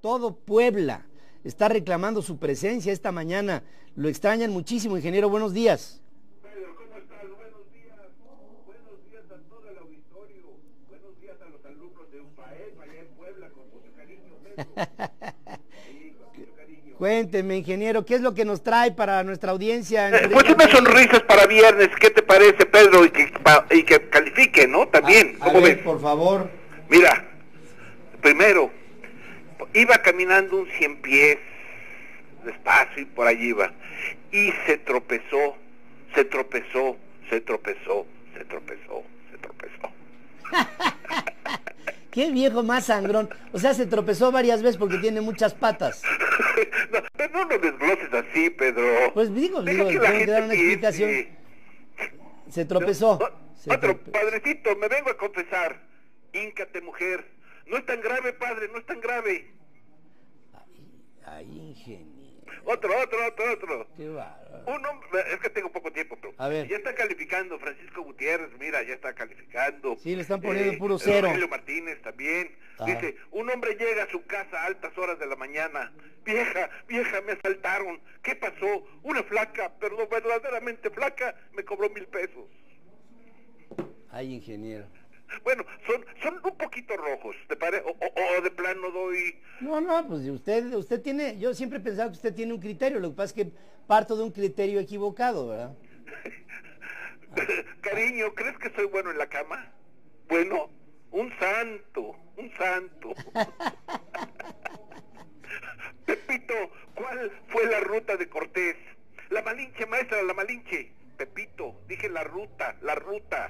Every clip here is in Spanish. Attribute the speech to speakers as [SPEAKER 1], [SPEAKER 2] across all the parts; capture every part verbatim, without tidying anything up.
[SPEAKER 1] todo Puebla está reclamando su presencia esta mañana. Lo extrañan muchísimo, ingeniero. Buenos días.
[SPEAKER 2] Pedro, ¿cómo estás? Buenos días. Buenos días a todo el auditorio. Buenos días a los alumnos de UPAEP allá en Puebla, con mucho cariño, Pedro. Sí, con mucho cariño.
[SPEAKER 1] Cuénteme, ingeniero, ¿qué es lo que nos trae para nuestra audiencia?
[SPEAKER 2] Eh, pues unas sonrisas para viernes, ¿qué te parece, Pedro? Y que, pa, y que califique, ¿no? También,
[SPEAKER 1] a,
[SPEAKER 2] ¿cómo
[SPEAKER 1] a ver,
[SPEAKER 2] ves?
[SPEAKER 1] por favor.
[SPEAKER 2] Mira, primero, iba caminando un cien pies, despacio y por allí iba, y se tropezó, se tropezó, se tropezó, se tropezó, se tropezó.
[SPEAKER 1] Qué viejo más sangrón. O sea, se tropezó varias veces porque tiene muchas patas.
[SPEAKER 2] No, pero no lo desgloses así, Pedro.
[SPEAKER 1] Pues digo,
[SPEAKER 2] Deja
[SPEAKER 1] digo,
[SPEAKER 2] que la
[SPEAKER 1] tengo que dar
[SPEAKER 2] gente
[SPEAKER 1] una explicación.
[SPEAKER 2] piense.
[SPEAKER 1] Se tropezó.
[SPEAKER 2] No,
[SPEAKER 1] Se
[SPEAKER 2] otro,
[SPEAKER 1] trope-
[SPEAKER 2] padrecito, me vengo a confesar. Híncate, mujer. No es tan grave, padre, no es tan grave.
[SPEAKER 1] Ay, ingeniero.
[SPEAKER 2] Otro, otro, otro, otro.
[SPEAKER 1] Qué bárbaro.
[SPEAKER 2] Un hombre, es que tengo poco tiempo, pero
[SPEAKER 1] A ver.
[SPEAKER 2] ya está calificando Francisco Gutiérrez, mira, ya está calificando.
[SPEAKER 1] Sí, le están poniendo puro cero.
[SPEAKER 2] Rogelio Martínez también.
[SPEAKER 1] Ah.
[SPEAKER 2] Dice, un hombre llega a su casa a altas horas de la mañana. Vieja, vieja, me asaltaron. ¿Qué pasó? Una flaca, pero verdaderamente flaca, me cobró mil pesos.
[SPEAKER 1] Ay, ingeniero.
[SPEAKER 2] Bueno, son son un poquito rojos, ¿te parece? O, o, o de plano doy...
[SPEAKER 1] No, no, pues usted, usted tiene, yo siempre he pensado que usted tiene un criterio, lo que pasa es que parto de un criterio equivocado, ¿verdad?
[SPEAKER 2] Cariño, ¿crees que soy bueno en la cama? Bueno, un santo, un santo. Pepito, ¿cuál fue la ruta de Cortés? La Malinche, maestra, la Malinche. Pepito, dije la ruta, la ruta.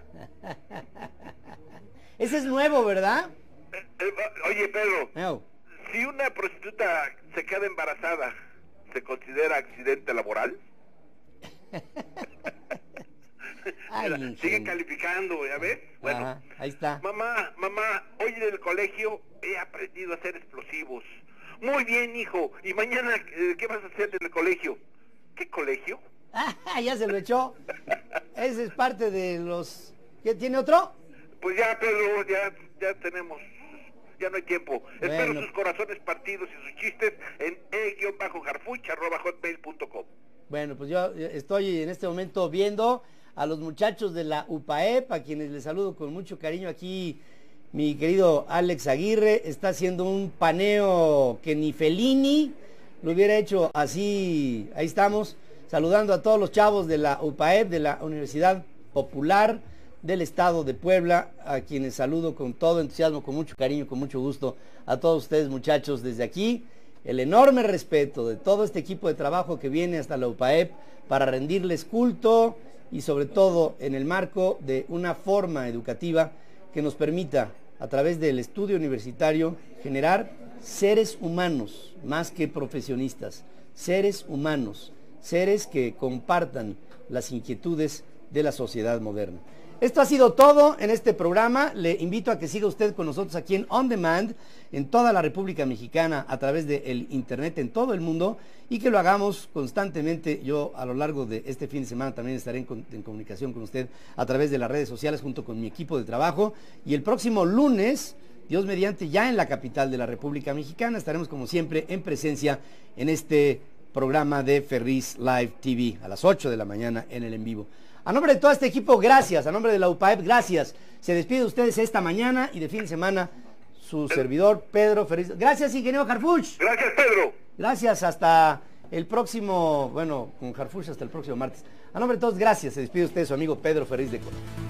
[SPEAKER 1] Ese es nuevo, ¿verdad?
[SPEAKER 2] Eh, eh, oye, Pedro,
[SPEAKER 1] No.
[SPEAKER 2] si una prostituta se queda embarazada, ¿se considera accidente laboral?
[SPEAKER 1] Ay,
[SPEAKER 2] Mira, sigue
[SPEAKER 1] ingeniero.
[SPEAKER 2] calificando, ¿ya ves? Bueno,
[SPEAKER 1] Ajá, ahí está.
[SPEAKER 2] mamá, mamá, hoy en el colegio he aprendido a hacer explosivos. Muy bien, hijo. ¿Y mañana eh, qué vas a hacer en el colegio? ¿Qué colegio?
[SPEAKER 1] Ah, ya se lo echó. Ese es parte de los... ¿Qué tiene otro?
[SPEAKER 2] Pues ya, Pedro, ya, ya tenemos, ya no hay tiempo.
[SPEAKER 1] Bueno.
[SPEAKER 2] Espero sus corazones partidos y sus chistes en e-harfuch arroba hotmail punto com.
[SPEAKER 1] Bueno, pues yo estoy en este momento viendo a los muchachos de la UPAEP, a quienes les saludo con mucho cariño. Aquí mi querido Alex Aguirre está haciendo un paneo que ni Fellini lo hubiera hecho así. Ahí estamos, saludando a todos los chavos de la UPAEP, de la Universidad Popular del Estado de Puebla, a quienes saludo con todo entusiasmo, con mucho cariño, con mucho gusto. A todos ustedes, muchachos, desde aquí, el enorme respeto de todo este equipo de trabajo que viene hasta la UPAEP para rendirles culto y sobre todo en el marco de una forma educativa que nos permita, a través del estudio universitario, generar seres humanos más que profesionistas, seres humanos, seres que compartan las inquietudes de la sociedad moderna. Esto ha sido todo en este programa. Le invito a que siga usted con nosotros aquí en On Demand, en toda la República Mexicana, a través del internet en todo el mundo, y que lo hagamos constantemente. Yo a lo largo de este fin de semana también estaré en, en comunicación con usted a través de las redes sociales junto con mi equipo de trabajo, y el próximo lunes, Dios mediante, ya en la capital de la República Mexicana, estaremos como siempre en presencia en este programa de Ferris Live T V a las ocho de la mañana en el en vivo. A nombre de todo este equipo, gracias. A nombre de la UPAEP, gracias. Se despide de ustedes esta mañana y de fin de semana su servidor Pedro Ferriz. Gracias, ingeniero Harfuch.
[SPEAKER 2] Gracias, Pedro.
[SPEAKER 1] Gracias, hasta el próximo, bueno, con Harfuch hasta el próximo martes. A nombre de todos, gracias. Se despide de ustedes su amigo Pedro Ferriz de Córdoba.